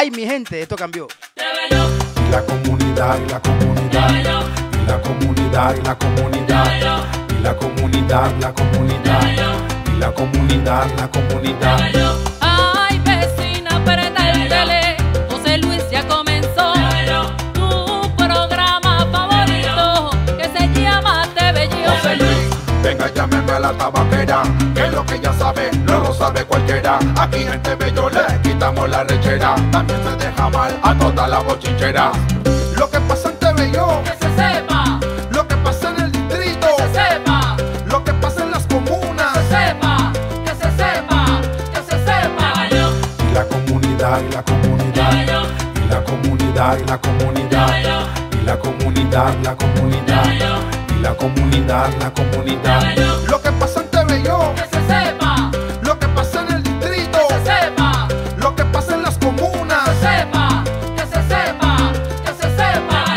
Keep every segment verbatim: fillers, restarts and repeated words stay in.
Ay, mi gente, esto cambió. Y la comunidad, y la comunidad, y la comunidad, y la comunidad, y la comunidad, la comunidad, y la comunidad, la comunidad. Ay, vecina, prenda el tele, José Luis ya comenzó tu programa favorito que se llama Te Veo. José Luis, venga, llámeme a la tabaquera, que lo que ya sabe, no lo sabe cualquiera. Aquí en Te Veo le quitamos la rechera, también se deja mal a toda la bochinchera. Lo que pasa en Te Veo, Que se sepa, lo que pasa en el distrito, que se sepa, lo que pasa en las comunas, que se sepa, que se sepa, que se sepa. y la comunidad, y la comunidad, y la comunidad, y la comunidad, y la comunidad, la comunidad, y la comunidad, la comunidad. Lo que pasa en Te Veo, Que se sepa, lo que pasa en el distrito, que se sepa, lo que pasa en las comunas, que se sepa, que se sepa, que se sepa.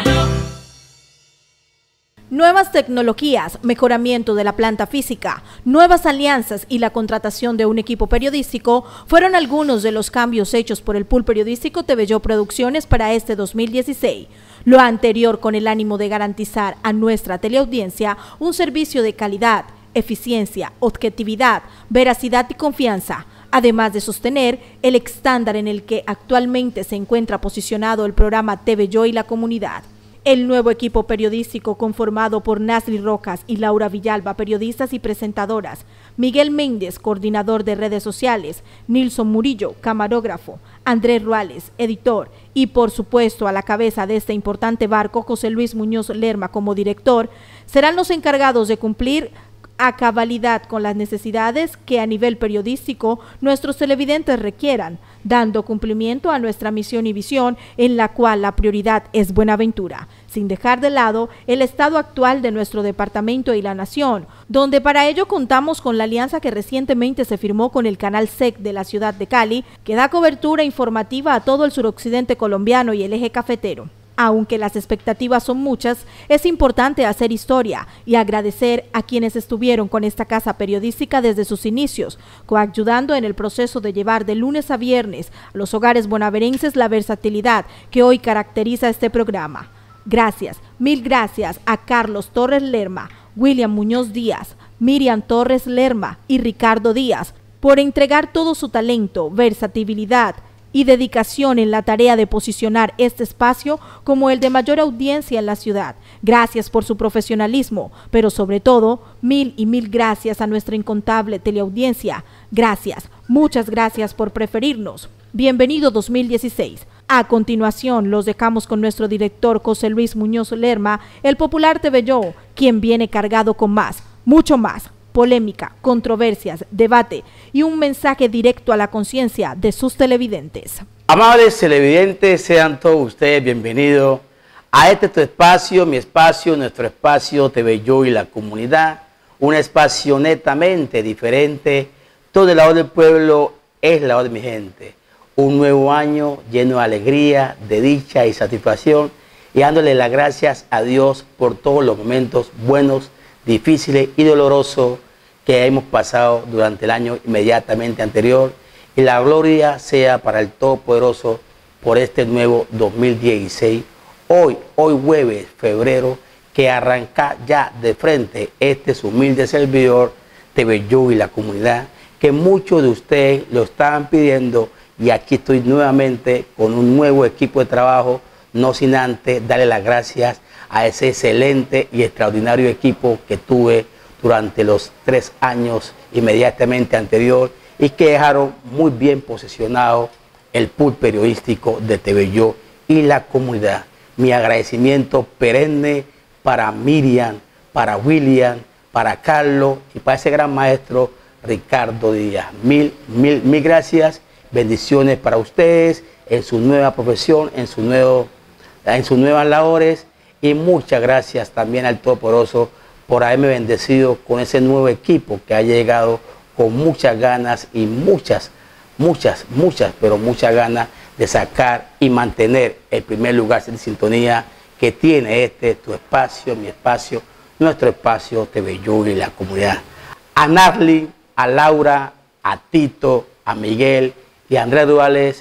Nuevas tecnologías, mejoramiento de la planta física, nuevas alianzas y la contratación de un equipo periodístico fueron algunos de los cambios hechos por el pool periodístico Te Veo Producciones para este dos mil dieciséis. Lo anterior con el ánimo de garantizar a nuestra teleaudiencia un servicio de calidad, eficiencia, objetividad, veracidad y confianza, además de sostener el estándar en el que actualmente se encuentra posicionado el programa Te Veo y la comunidad. El nuevo equipo periodístico conformado por Nasri Rojas y Laura Villalba, periodistas y presentadoras, Miguel Méndez, coordinador de redes sociales, Nilson Murillo, camarógrafo, Andrés Ruales, editor, y por supuesto a la cabeza de este importante barco, José Luis Muñoz Lerma como director, serán los encargados de cumplir a cabalidad con las necesidades que a nivel periodístico nuestros televidentes requieran, dando cumplimiento a nuestra misión y visión en la cual la prioridad es Buenaventura, sin dejar de lado el estado actual de nuestro departamento y la nación, donde para ello contamos con la alianza que recientemente se firmó con el canal S E C de la ciudad de Cali, que da cobertura informativa a todo el suroccidente colombiano y el eje cafetero. Aunque las expectativas son muchas, es importante hacer historia y agradecer a quienes estuvieron con esta casa periodística desde sus inicios, coayudando en el proceso de llevar de lunes a viernes a los hogares bonaverenses la versatilidad que hoy caracteriza este programa. Gracias, mil gracias a Carlos Torres Lerma, William Muñoz Díaz, Miriam Torres Lerma y Ricardo Díaz por entregar todo su talento, versatilidad y dedicación en la tarea de posicionar este espacio como el de mayor audiencia en la ciudad. Gracias por su profesionalismo, pero sobre todo, mil y mil gracias a nuestra incontable teleaudiencia. Gracias, muchas gracias por preferirnos. Bienvenido dos mil dieciséis. A continuación, los dejamos con nuestro director José Luis Muñoz Lerma, el popular Te Veo, quien viene cargado con más, mucho más, polémica, controversias, debate y un mensaje directo a la conciencia de sus televidentes. Amables televidentes, sean todos ustedes bienvenidos a este tu espacio, mi espacio, nuestro espacio Te Veo y la comunidad, un espacio netamente diferente, donde la voz del pueblo es la voz de mi gente. Un nuevo año lleno de alegría, de dicha y satisfacción, y dándole las gracias a Dios por todos los momentos buenos, difíciles y dolorosos que hemos pasado durante el año inmediatamente anterior, y la gloria sea para el Todopoderoso por este nuevo dos mil dieciséis, hoy, hoy jueves, febrero, que arranca ya de frente este su humilde servidor, Te Veo y la comunidad, que muchos de ustedes lo estaban pidiendo, y aquí estoy nuevamente con un nuevo equipo de trabajo, no sin antes darle las gracias a ese excelente y extraordinario equipo que tuve durante los tres años inmediatamente anterior, y que dejaron muy bien posicionado el pool periodístico de Te Veo y la comunidad. Mi agradecimiento perenne para Miriam, para William, para Carlos y para ese gran maestro Ricardo Díaz. Mil, mil, mil gracias, bendiciones para ustedes en su nueva profesión, en, su nuevo, en sus nuevas labores, y muchas gracias también al Todopoderoso por haberme bendecido con ese nuevo equipo que ha llegado con muchas ganas y muchas, muchas, muchas, pero muchas ganas de sacar y mantener el primer lugar de sintonía que tiene este, tu espacio, mi espacio, nuestro espacio Te Veo y la comunidad. A Narly, a Laura, a Tito, a Miguel y a Andrés Duales,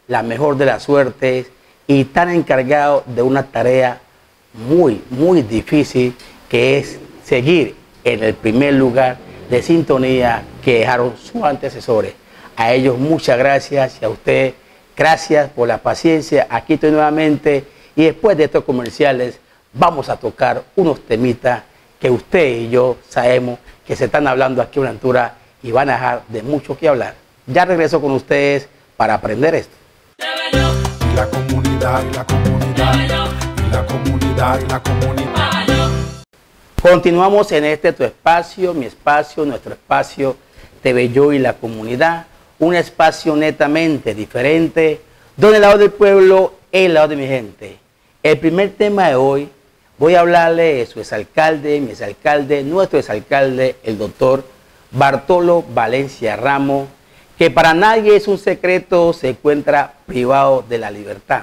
la mejor de las suertes y están encargados de una tarea muy, muy difícil, que es seguir en el primer lugar de sintonía que dejaron sus antecesores. A ellos muchas gracias y a usted gracias por la paciencia. Aquí estoy nuevamente y después de estos comerciales vamos a tocar unos temitas que usted y yo sabemos que se están hablando aquí en Buenaventura y van a dejar de mucho que hablar. Ya regreso con ustedes para aprender esto. Y la comunidad, y la comunidad, y la comunidad, y la comunidad. Continuamos en este tu espacio, mi espacio, nuestro espacio, T V Yo y la comunidad. Un espacio netamente diferente, donde el lado del pueblo es el lado de mi gente. El primer tema de hoy, voy a hablarle de su exalcalde, mi exalcalde, nuestro exalcalde, el doctor Bartolo Valencia Ramos, que para nadie es un secreto, se encuentra privado de la libertad.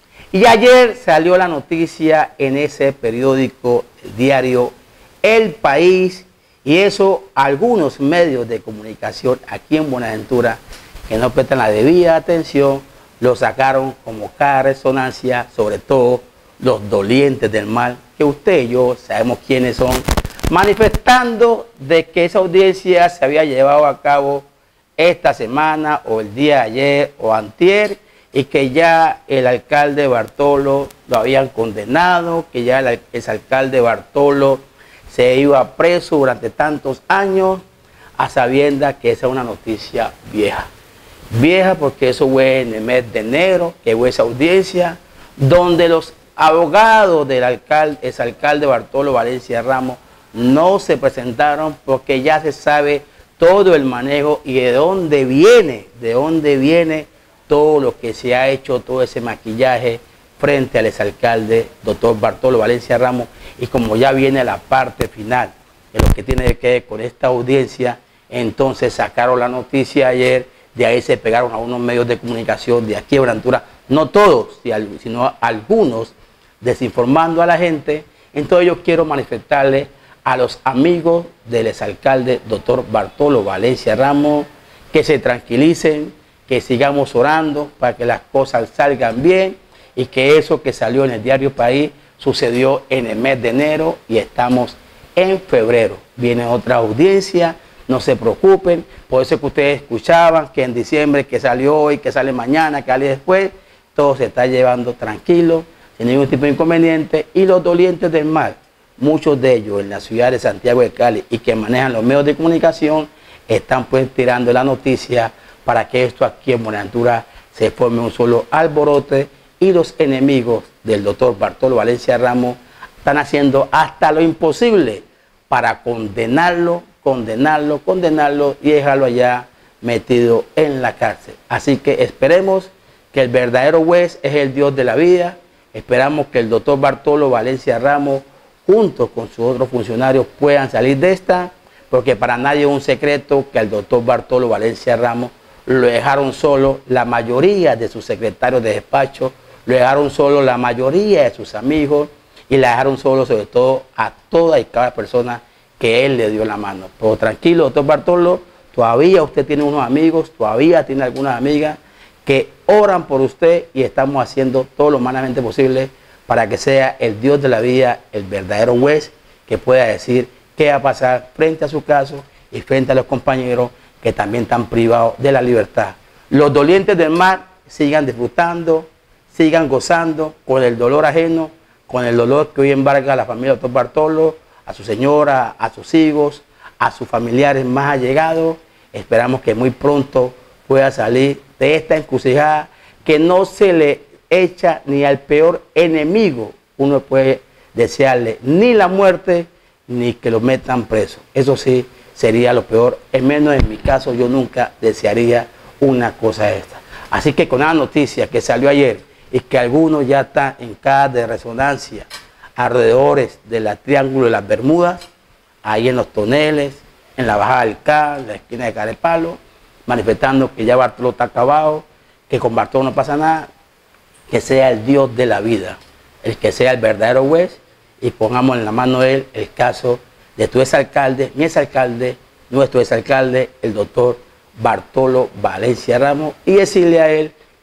Y ayer salió la noticia en ese periódico, el diario El País, y eso algunos medios de comunicación aquí en Buenaventura, que no prestan la debida atención, lo sacaron como cada resonancia, sobre todo los dolientes del mal, que usted y yo sabemos quiénes son, manifestando de que esa audiencia se había llevado a cabo esta semana o el día de ayer o antier, y que ya el alcalde Bartolo lo habían condenado, que ya el exalcalde Bartolo se iba preso durante tantos años, a sabiendas que esa es una noticia vieja. Vieja porque eso fue en el mes de enero, que fue esa audiencia, donde los abogados del alcalde, exalcalde Bartolo Valencia Ramos no se presentaron, porque ya se sabe todo el manejo y de dónde viene, de dónde viene todo lo que se ha hecho, todo ese maquillaje frente al exalcalde doctor Bartolo Valencia Ramos. Y como ya viene la parte final de lo que tiene que ver con esta audiencia, entonces sacaron la noticia ayer, de ahí se pegaron a unos medios de comunicación de aquí de Buenaventura, no todos, sino algunos, desinformando a la gente. Entonces yo quiero manifestarle a los amigos del exalcalde doctor Bartolo Valencia Ramos que se tranquilicen, que sigamos orando para que las cosas salgan bien, y que eso que salió en el diario País sucedió en el mes de enero y estamos en febrero. Viene otra audiencia, no se preocupen. Por eso que ustedes escuchaban que en diciembre, que salió hoy, que sale mañana, que sale después, todo se está llevando tranquilo, sin ningún tipo de inconveniente. Y los dolientes del mal, muchos de ellos en la ciudad de Santiago de Cali y que manejan los medios de comunicación, están pues tirando la noticia para que esto aquí en Buenaventura se forme un solo alborote. Y los enemigos del doctor Bartolo Valencia Ramos están haciendo hasta lo imposible para condenarlo, condenarlo, condenarlo y dejarlo allá metido en la cárcel. Así que esperemos que el verdadero juez es el Dios de la vida. Esperamos que el doctor Bartolo Valencia Ramos, junto con sus otros funcionarios, puedan salir de esta, porque para nadie es un secreto que al doctor Bartolo Valencia Ramos lo dejaron solo la mayoría de sus secretarios de despacho, lo dejaron solo la mayoría de sus amigos y la dejaron solo sobre todo a toda y cada persona que él le dio la mano. Pero tranquilo, doctor Bartolo, todavía usted tiene unos amigos, todavía tiene algunas amigas que oran por usted y estamos haciendo todo lo humanamente posible para que sea el Dios de la vida, el verdadero juez, que pueda decir qué va a pasar frente a su caso y frente a los compañeros que también están privados de la libertad. Los dolientes del mal sigan disfrutando, sigan gozando con el dolor ajeno, con el dolor que hoy embarga a la familia del doctor Bartolo, a su señora, a sus hijos, a sus familiares más allegados. Esperamos que muy pronto pueda salir de esta encrucijada, que no se le echa ni al peor enemigo. Uno puede desearle ni la muerte, ni que lo metan preso. Eso sí sería lo peor. En menos en mi caso, yo nunca desearía una cosa esta. Así que con la noticia que salió ayer, y que algunos ya están en cajas de resonancia alrededores del Triángulo de las Bermudas, ahí en los toneles, en la bajada del K, en la esquina de Carepalo, manifestando que ya Bartolo está acabado, que con Bartolo no pasa nada, que sea el Dios de la vida, el que sea el verdadero juez, y pongamos en la mano de él el caso de tu exalcalde, mi exalcalde, nuestro exalcalde, el doctor Bartolo Valencia Ramos, y decirle a él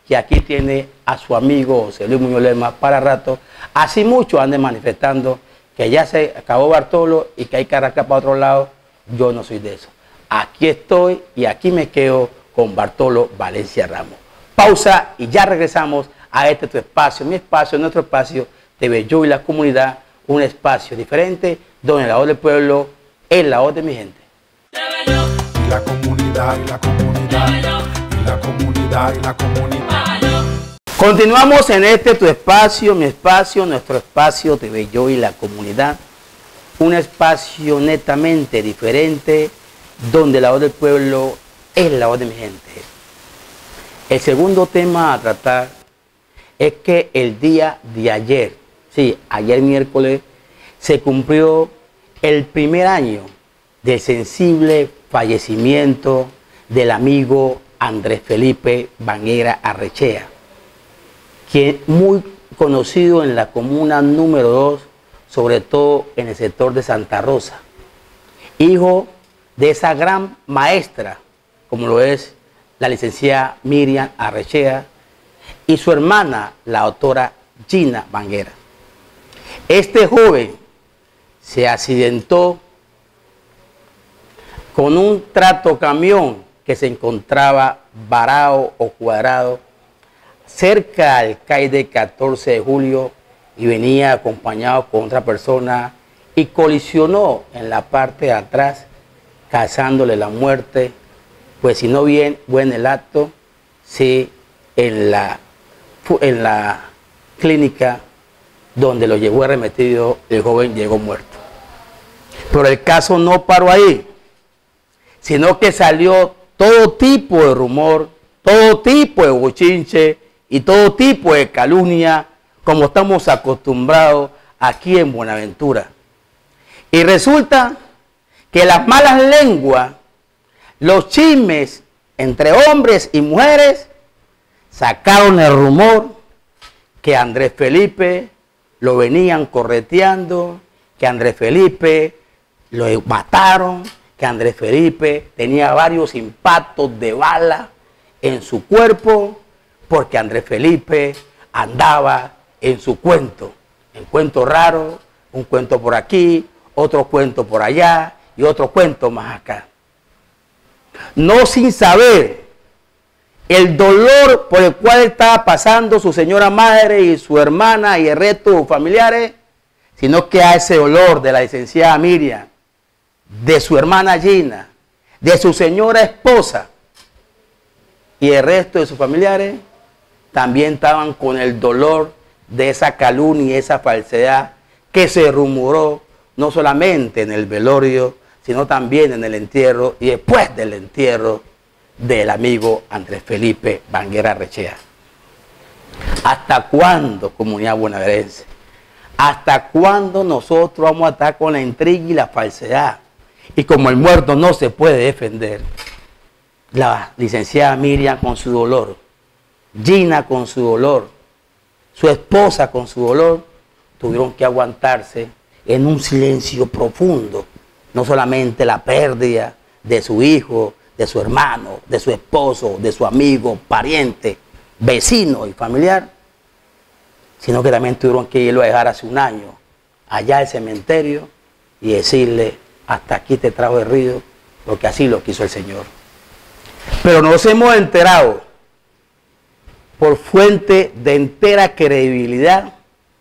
que aquí tiene a su amigo José Luis Muñoz Lerma para rato. Así muchos anden manifestando que ya se acabó Bartolo y que hay que arrancar para otro lado. Yo no soy de eso. Aquí estoy y aquí me quedo con Bartolo Valencia Ramos. Pausa y ya regresamos a este tu espacio, mi espacio, nuestro espacio, T V Yo y la Comunidad, un espacio diferente donde la voz del pueblo es la voz de mi gente. Y la comunidad, y la comunidad, y la comunidad, y la comunidad. Continuamos en este tu espacio, mi espacio, nuestro espacio, T V Yo y la Comunidad, un espacio netamente diferente donde la voz del pueblo es la voz de mi gente. El segundo tema a tratar es que el día de ayer, sí, ayer miércoles, se cumplió el primer año del sensible fallecimiento del amigo Andrés Felipe Banguera Arrechea, quien muy conocido en la comuna número dos, sobre todo en el sector de Santa Rosa, hijo de esa gran maestra, como lo es la licenciada Miriam Arrechea, y su hermana, la doctora Gina Banguera. Este joven se accidentó con un tractocamión que se encontraba varado o cuadrado cerca al calle de catorce de julio y venía acompañado con otra persona y colisionó en la parte de atrás, causándole la muerte, pues si no bien fue en el acto, sí en la, en la clínica donde lo llevó arremetido, el joven llegó muerto. Pero el caso no paró ahí, sino que salió todo tipo de rumor, todo tipo de bochinche y todo tipo de calumnia, como estamos acostumbrados aquí en Buenaventura. Y resulta que las malas lenguas, los chismes entre hombres y mujeres, sacaron el rumor que Andrés Felipe lo venían correteando, que Andrés Felipe lo mataron, que Andrés Felipe tenía varios impactos de bala en su cuerpo, porque Andrés Felipe andaba en su cuento, en cuento raro, un cuento por aquí, otro cuento por allá y otro cuento más acá. No sin saber el dolor por el cual estaba pasando su señora madre y su hermana y el resto de sus familiares, sino que a ese dolor de la licenciada Miriam, de su hermana Gina, de su señora esposa y el resto de sus familiares, también estaban con el dolor de esa calumnia y esa falsedad que se rumoró no solamente en el velorio, sino también en el entierro y después del entierro del amigo Andrés Felipe Banguera Arrechea. ¿Hasta cuándo, comunidad bonaerense? ¿Hasta cuándo nosotros vamos a estar con la intriga y la falsedad? Y como el muerto no se puede defender, la licenciada Miriam con su dolor, Gina con su dolor, su esposa con su dolor, tuvieron que aguantarse en un silencio profundo, no solamente la pérdida de su hijo, de su hermano, de su esposo, de su amigo, pariente, vecino y familiar, sino que también tuvieron que irlo a dejar hace un año allá al cementerio y decirle: hasta aquí te trajo el río, porque así lo quiso el Señor. Pero nos hemos enterado por fuente de entera credibilidad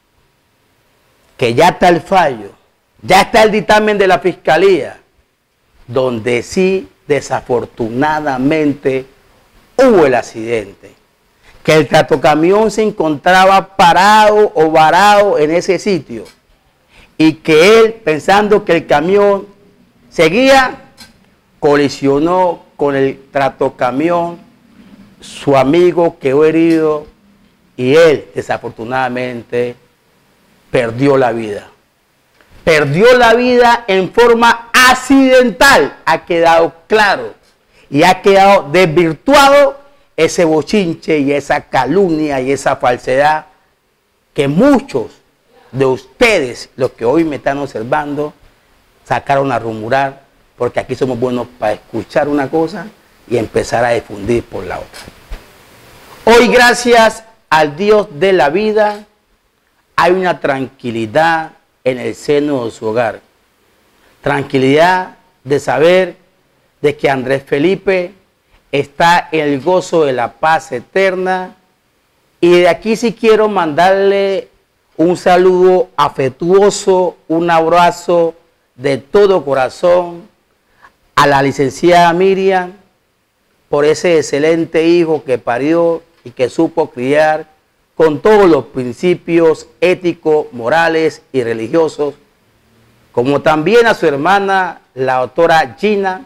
que ya está el fallo, ya está el dictamen de la Fiscalía, donde sí desafortunadamente hubo el accidente, que el tractocamión se encontraba parado o varado en ese sitio y que él, pensando que el camión seguía, colisionó con el tractocamión, su amigo quedó herido y él desafortunadamente perdió la vida. Perdió la vida en forma accidental, ha quedado claro, y ha quedado desvirtuado ese bochinche y esa calumnia y esa falsedad que muchos de ustedes, los que hoy me están observando, sacaron a rumorar, porque aquí somos buenos para escuchar una cosa y empezar a difundir por la otra. Hoy, gracias al Dios de la vida, hay una tranquilidad en el seno de su hogar. Tranquilidad de saber de que Andrés Felipe está en el gozo de la paz eterna. Y de aquí sí quiero mandarle un saludo afectuoso, un abrazo de todo corazón a la licenciada Miriam por ese excelente hijo que parió y que supo criar con todos los principios éticos, morales y religiosos, como también a su hermana, la doctora Gina,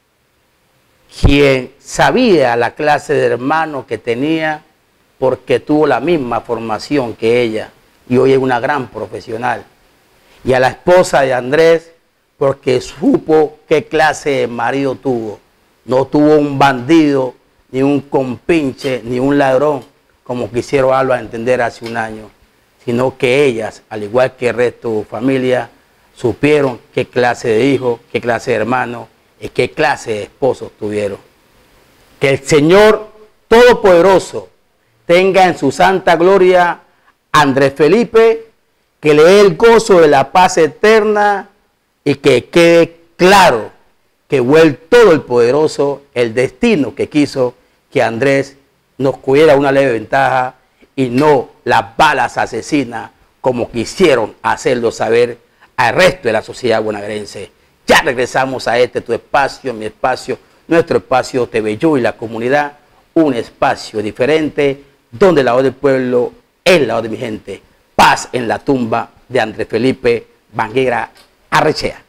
quien sabía la clase de hermano que tenía porque tuvo la misma formación que ella y hoy es una gran profesional. Y a la esposa de Andrés, porque supo qué clase de marido tuvo. No tuvo un bandido, ni un compinche, ni un ladrón, como quisieron darlo a entender hace un año, sino que ellas, al igual que el resto de su familia, supieron qué clase de hijo, qué clase de hermano y qué clase de esposos tuvieron. Que el Señor Todopoderoso tenga en su santa gloria a Andrés Felipe, que le dé el gozo de la paz eterna y que quede claro que fue el Todopoderoso el destino que quiso que Andrés nos cogiera una leve ventaja y no las balas asesinas como quisieron hacerlo saber al resto de la sociedad bonaerense. Ya regresamos a este tu espacio, mi espacio, nuestro espacio T V Yo y la comunidad, un espacio diferente donde la voz del pueblo es la voz de mi gente. Paz en la tumba de Andrés Felipe Banguera Arrechea.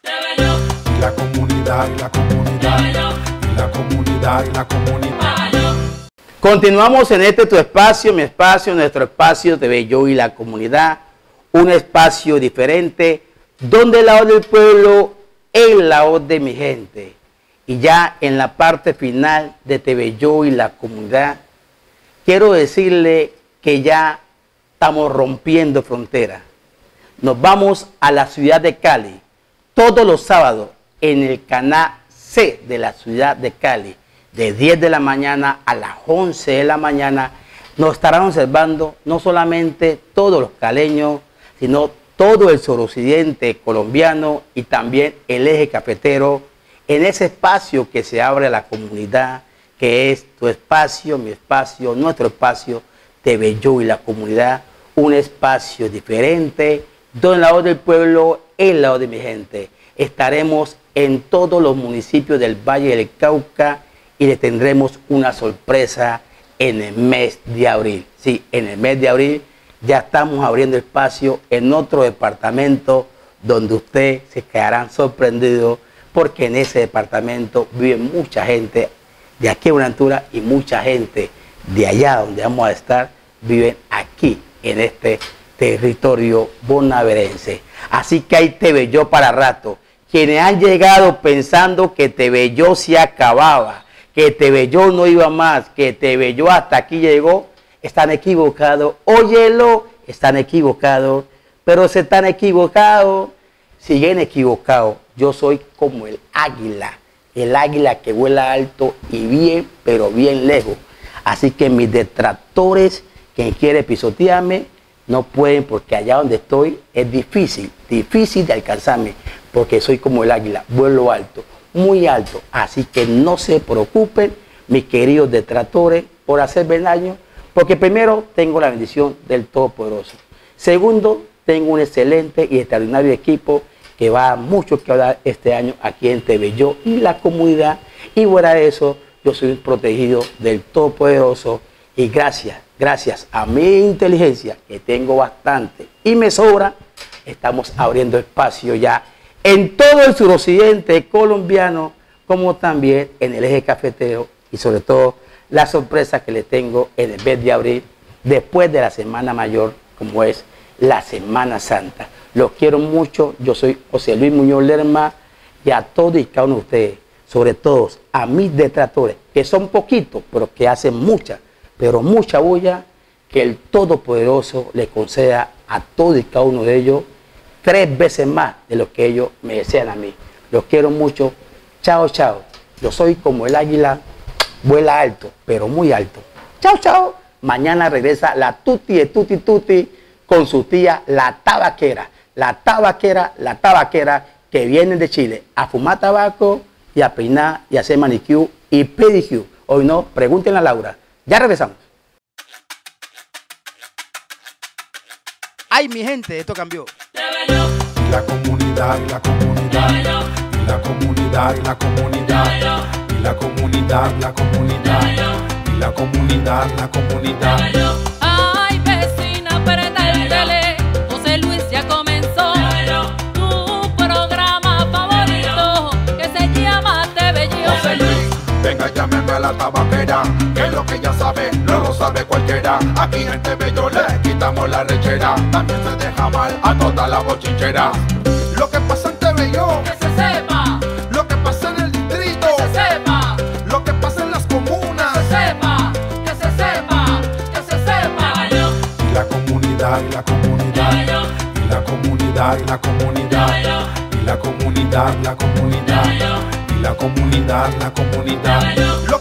Y la comunidad, y la comunidad, y la comunidad, y la comunidad. Continuamos en este tu espacio, mi espacio, nuestro espacio T V Yo y la comunidad, un espacio diferente donde la voz del pueblo es la voz de mi gente. Y ya en la parte final de T V Yo y la comunidad, quiero decirle que ya estamos rompiendo fronteras. Nos vamos a la ciudad de Cali todos los sábados en el canal C de la ciudad de Cali, de diez de la mañana a las once de la mañana. Nos estarán observando no solamente todos los caleños, sino todo el suroccidente colombiano y también el eje cafetero, en ese espacio que se abre a la comunidad, que es tu espacio, mi espacio, nuestro espacio, T V Yo y la comunidad, un espacio diferente, donde la voz del pueblo es la voz de mi gente. Estaremos en todos los municipios del Valle del Cauca y le tendremos una sorpresa en el mes de abril. Sí, en el mes de abril ya estamos abriendo espacio en otro departamento donde usted se quedarán sorprendidos porque en ese departamento vive mucha gente de aquí a Buenaventura y mucha gente de allá donde vamos a estar viven aquí en este territorio bonaerense. Así que hay T V Yo para rato. Quienes han llegado pensando que T V Yo se acababa, que T V Yo no iba más, que T V Yo hasta aquí llegó, están equivocados. Óyelo, están equivocados, pero se están equivocados, siguen equivocados. Yo soy como el águila, el águila que vuela alto y bien, pero bien lejos. Así que mis detractores, quien quiere pisotearme, no pueden, porque allá donde estoy es difícil, difícil de alcanzarme, porque soy como el águila, vuelo alto, muy alto. Así que no se preocupen, mis queridos detractores, por hacerme daño, porque primero tengo la bendición del Todopoderoso. Segundo, tengo un excelente y extraordinario equipo que va a mucho que hablar este año aquí en T V Yo y la comunidad. Y fuera de eso, yo soy un protegido del Todopoderoso y gracias, gracias a mi inteligencia, que tengo bastante y me sobra, estamos abriendo espacio ya en todo el suroccidente colombiano, como también en el eje cafetero y sobre todo la sorpresa que le tengo en el mes de abril, después de la Semana Mayor, como es la Semana Santa. Los quiero mucho, yo soy José Luis Muñoz Lerma y a todos y cada uno de ustedes, sobre todo a mis detractores, que son poquitos, pero que hacen mucha, pero mucha bulla, que el Todopoderoso le conceda a todos y cada uno de ellos tres veces más de lo que ellos me desean a mí. Los quiero mucho. Chao, chao. Yo soy como el águila, vuela alto, pero muy alto. Chao, chao. Mañana regresa la tuti de tuti tuti con su tía la tabaquera. La tabaquera, la tabaquera que vienen de Chile a fumar tabaco y a peinar y a hacer manicure y pedicure. Hoy no, pregúntenle a Laura. Ya regresamos. Ay, mi gente, esto cambió. Y la comunidad, y la comunidad, y la comunidad, y la comunidad, y la comunidad, la comunidad, y la comunidad, la comunidad. Ay, vecina, prenda el tele, José Luis ya comenzó tu programa favorito que se llama Te Bello. José Luis, venga, llámeme a la tabaquera, que lo que ya sabe, no lo sabe cualquiera. Aquí en Te Bello le quitamos la rechera, también se deja mal a toda la bochinchera. Lo que pasa en Te Bello, Que se sepa, lo que pasa en el distrito, que se sepa, lo que pasa en las comunas, que se sepa, que se sepa, que se sepa. y la comunidad, y la comunidad, y la comunidad, y la comunidad, y la comunidad, la comunidad, y la comunidad, la comunidad. Lo